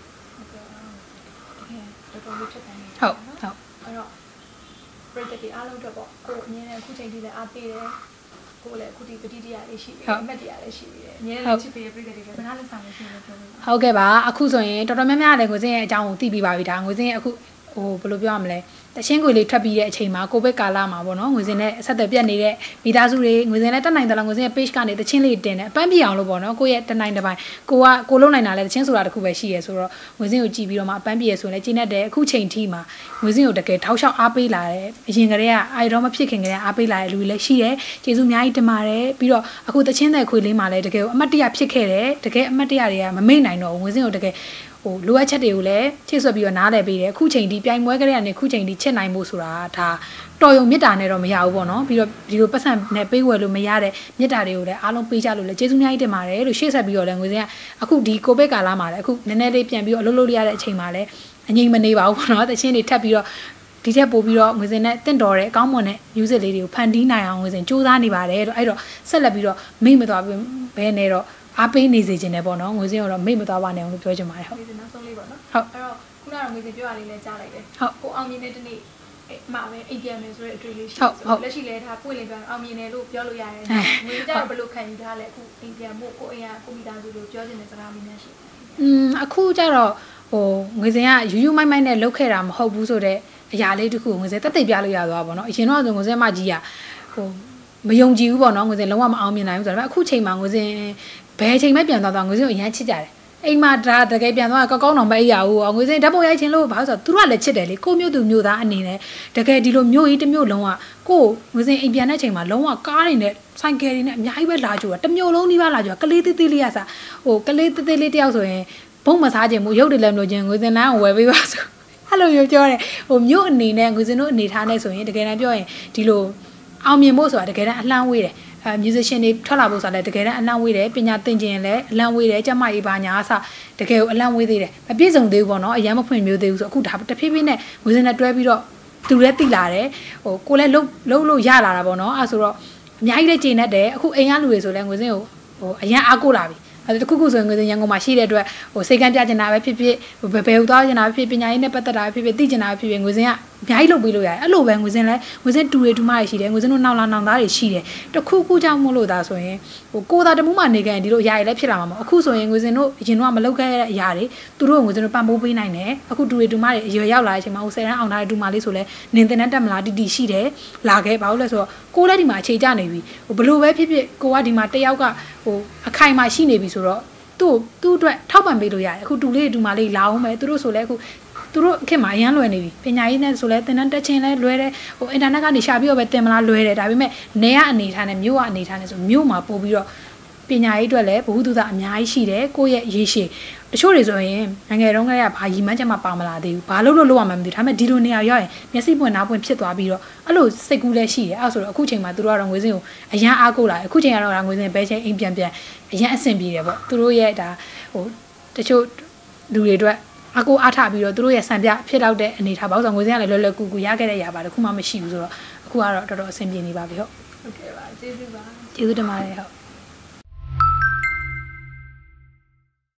တော်တော်လေးချက်တယ်ဟုတ်ဟုတ်အဲ့တော့ပြည်သက်တွေအားလုံးတော့ပေါ့ကိုအမြင်နဲ့အခုချိန်ထိလည်းအားပေးတယ်ကိုလည်းအခုဒီပတိတရားလေးရှိတယ်အမတ်တရားလေးရှိတယ်အမြင်နဲ့ချစ်ပေးပြည်သက်တွေဘယ်နှလက်ဆောင်လဲရှိလို့ပြောလို့ဟုတ်ကဲ့ပါအခုဆိုရင်တော်တော်များများလည်းငွေစင်းရဲ့အကြောင်းကိုသိပြီးပါပြီဒါငွေစင်းရဲ့အခုဟိုဘယ်လိုပြောရမလဲတချင်းကိုလေးထွက်ပြီးတဲ့အချိန်မှာကိုဗစ်ကာလမှာပေါ့နော်ငွေစင်းနဲ့ဆက်သွယ်ပြတ်နေတဲ့မိသားစုတွေငွေစင်းနဲ့တက်နိုင်တယ်လားငွေစင်းရဲ့ page ကနေတချင်းလေးတင်တယ်အပန်းပြအောင်လို့ပေါ့နော်ကိုရဲ့တနိုင်တစ်ပိုင်းကိုကကိုလုံးနိုင်တာလဲတချင်းဆိုတာတစ်ခုပဲရှိရဲဆိုတော့ငွေစင်းကိုကြည့်ပြီးတော့မှအပန်းပြရဲဆိုရင်လည်းကျင်းတဲ့အခုချိန်ထိမှာငွေစင်းကိုတကယ်ထောက်လျှောက်အားပေးလာတယ်အရင်ကတည်းကအာရုံမဖြစ်ခင်ကတည်းကအားပေးလာတဲ့လူတွေလည်းရှိတယ်ကျေးဇူးအများကြီးတင်ပါတယ်ပြီးတော့အခုတချင်းတဲ့ခွေလေးမှာလည်းတကယ်အမတ်တရဖြစ်ခဲ့တယ်တကယ်အမတ်တရတွေကမမိတ်နိုင်တော့ငွေစင်းကိုတကယ်ဟိုလိုအပ်ချက်တွေကိုလည်းချစ်ဆွဲပြီးတော့နားလည်ပေးတယ်အခုချိန်ဒီပြိုင်ပွဲကလေးကနေအခုချိန်ဒီချက်နိုင်ဖို့ဆိုတာဒါတော်ရုံမြစ်တာနဲ့တော့မရဘူးပေါ့နော်ပြီးတော့ဒီလိုပတ်စံနဲ့ပေးဝယ်လို့မရတဲ့မြစ်တာတွေကိုလည်းအားလုံးပေးကြလို့လည်းကျေးဇူးအများကြီးတင်ပါတယ်လို့ရှေ့ဆက်ပြီးတော့လည်းငွေစင်းကအခုဒီကိုဗစ်ကာလမှာလည်းအခုနည်းနည်းလေးပြန်ပြီးတော့အလုပ်လုပ်ရတဲ့အချိန်မှာလည်းအငြိမ်မနေပါဘူးပေါ့နော်တချင်းတွေထပ်ပြီးတော့ဒီထက်ပိုပြီးတော့ငွေစင်းနဲ့တင့်တော်တဲ့အကောင်းမွန်တဲ့ music လေးတွေကိုဖန်တီးနိုင်အောင်ငွေစင်းစူးစမ်းနေပါတယ်လို့အဲ့တော့ဆက်လက်ပြီးတော့မိတ်မသွားဘဲနဲ့တော့အားပေးနေစေခြင်းနဲ့ပေါ့နော်ငွေစင်းတော့မိတ်မသွားပါနဲ့အောင်လို့ပြောချင်ပါတယ်ဟုတ်ဒီနောက်ဆုံးလေးပေါ့နော်ဟုတ်အဲ့တော့ခုနကငွေစင်းပြောရလေးလဲကြားလိုက်တယ်ဟုတ်ကိုအောင်မြင်တဲ့တနေ့မှာပဲအိမ်ပြန်မယ်ဆိုတဲ့အတွေ့အလေးရှိဆိုလက်ရှိလဲဒါပွင့်လင်းပြန်အောင်မြင်တယ်လို့ပြောလို့ရတယ်ငွေကြတော့ဘယ်လိုခံယူထားလဲအခုအိမ်ပြန်ဖို့ကိုအိမ်ကကိုမိသားစုလို့ပြောချင်တဲ့စကားမျိုးများရှိอืมအခုကျတော့ဟိုငွေစင်းကယူယူမိုက်မိုက်နဲ့လုတ်ခဲ့တာမဟုတ်ဘူးဆိုတော့အရာလေးတစ်ခုငွေစင်းတက်တိတ်ပြလို့ရသွားပါတော့အရင်တော့ဆိုငွေစင်းမကြီးကဟိုမယုံကြည်ဘူးပေါ့နော်ငွေစင်းလုံးဝမအောင်မြင်နိုင်ဘူးဆိုတော့အခုချိန်မှာငွေစင်းဘယ်ချိန်မှပြန်သွားသွားငွေစင်းကိုအရန်ချစ်ကြတယ်အိမ်မှာဒါတကယ်ပြန်သွားကောက်ကောက်တော့မအိပ်ရဘူးငွေစင်းဓာတ်ပုံရိုက်ခြင်းလို့ဘာလို့ဆိုတော့သူတို့ကလည်းချစ်တယ်လေကိုမျိုးသူမျိုးသားအနေနဲ့တကယ်ဒီလိုမျိုးကြီးတစ်မျိုးလုံးကကိုငွေစင်းအိမ်ပြန်တဲ့ချိန်မှာလုံးဝကားတွေနဲ့ဆိုင်ကယ်တွေနဲ့အများကြီးပဲလာကြတာတစ်မျိုးလုံးနှီးပါလာကြတာကလေးသေးသေးလေးရစားဟိုကလေးသေးသေးလေးတယောက်ဆိုရင်ဘုံမစားခြင်းမို့ရုပ်တွေလည်းမလို့ခြင်းငွေစင်းလမ်းကိုဝယ်ပေးပါဆိုအဲ့လိုမျိုးပြောတယ်ဟိုမျိုးအနေနဲ့ငွေစင်းတို့အနေထားနဲ့ဆိုရင်တကယ်တမ်းပြောရင်ဒီလိုအောင်မြင်ဖို့ဆိုတာတကယ်တမ်းအလှမ်းဝေးတယ်အဲ musician တွေထွက်လာဖို့ဆိုတာလည်းတကယ်တမ်းအလန့်ဝေးတယ်ပညာသင်ခြင်းလည်းအလန့်ဝေးတယ်ကျမကြီးပါညာအစတကယ်ကိုအလန့်ဝေးသေးတယ်မပြည့်စုံသေးဘူးပေါ့နော်အရင်မဖွင့်မျိုးသေးဘူးဆိုအခုဒါတဖြည်းဖြည်းနဲ့ငွေစင်းနဲ့တွဲပြီးတော့သူလည်းတိလာတယ်ဟိုကိုလည်းလှုပ်လှုပ်လို့ရလာတာပေါ့နော်အဲဆိုတော့အများကြီးလည်းကျေနပ်တယ်အခုအိမ်ကလူတွေဆိုလည်းငွေစင်းကိုဟိုအရင်အားကိုးလာပြီအဲ့တခုခုဆိုရင်ငွေစင်းရန်ကုန်မှာရှိတဲ့အတွက်ဟိုစိတ်ကမ်းပြချင်တာပဲဖြစ်ဖြစ်ဘယ်ဘယ်ဟိုသွားချင်တာပဲဖြစ်ပညာရေးနဲ့ပတ်သက်တာပဲဖြစ်ဖြစ်သိချင်တာပဲဖြစ်ဖြစ်ငွေစင်းကအများကြီးလုပ်ပေးလို့ရတယ်အဲ့လိုပဲငွေစင်းလည်းငွေစင်းတူတွေတူမတွေရှိတယ်ငွေစင်းတို့နောက်လာနောက်သားတွေရှိတယ်တခုခုကြောင့်မို့လို့ဒါဆိုရင်ဟိုကိုသာတမှုမှနေကြရင်ဒီလိုအရာတွေလည်းဖြစ်လာမှာမဟုတ်အခုဆိုရင်ငွေစင်းတို့အရင်တော့မလုပ်ခဲ့တဲ့အရာတွေသူတို့ငွေစင်းတို့ပံ့ပိုးပေးနိုင်တယ်အခုတူတွေတူမတွေအရွယ်ရောက်လာတဲ့အချိန်မှာဟိုဆယ်တန်းအောင်ထားတဲ့တူမလေးဆိုလဲနင်တင်တဲ့တက်မလားတီတီရှိတယ်လာခဲ့ဘာလို့လဲဆိုတော့ကိုလည်းဒီမှာအခြေကျနေပြီဟိုဘလို့ပဲဖြစ်ဖြစ်ကိုကဒီမှာတယောက်ကဟိုအခိုင်မှာရှိနေပြီဆိုတော့သူ့သူ့အတွက်ထောက်ပံ့ပေးလို့ရတယ်အခုတူလေးတူမလေးလာအောင်ပဲသူတို့ဆိုလဲအခုသူတို့ခင်မှာအရန်လွယ်နေပြီပညာရေးနဲ့ဆိုလဲသင်တန်းတက်ချင်းလဲလွယ်တယ်ဟိုအင်တာနက်ကနေရှာပြီးတော့ပဲသင်မလားလွယ်တယ်ဒါပေမဲ့နေရအနေထားနဲ့မြို့ကအနေထားနဲ့ဆိုမြို့မှာပို့ပြီးတော့ပညာရေးအတွက်လည်းဘ ഹു တုဒအများကြီးရှိတယ်ကိုယ့်ရဲ့ရေးရှည်တချို့တွေဆိုရင်ငယ်တုန်းကဘာရီမန်းချက်မှပါမလာသေးဘူးဘာလို့လို့လို့ရမှမသိဘူးဒါပေမဲ့ဒီလိုနေရာရောက်ရင်မျက်စိပွင့်နားပွင့်ဖြစ်သွားပြီးတော့အဲ့လိုစိတ်ကူးလည်းရှိတယ်အဲ့ဆိုတော့အခုချိန်မှာသူတို့ကတော့ငွေစင်းကိုအရန်အားကိုးလာတယ်အခုချိန်ကတော့ငွေစင်းဘဲချင်းအိမ်ပြန်ပြန်အရန်အဆင်ပြေတယ်ပေါ့သူတို့ရဲ့ဒါဟိုတချို့လူတွေအတွက်အကိုအားထားပြီးတော့သူတို့ရဲ့စံပြဖြစ်တော့တဲ့အနေထားပါဆိုငွေစင်းကလည်းလွယ်လွယ်ကူကူရခဲ့တဲ့ຢာပါတခုမှမရှိဘူးဆိုတော့အခုကတော့တော်တော်အဆင်ပြေနေပါပြီဟုတ်ဟုတ်ကဲ့ပါကျေးဇူးပါကျေးဇူးတင်ပါတယ်ဟုတ်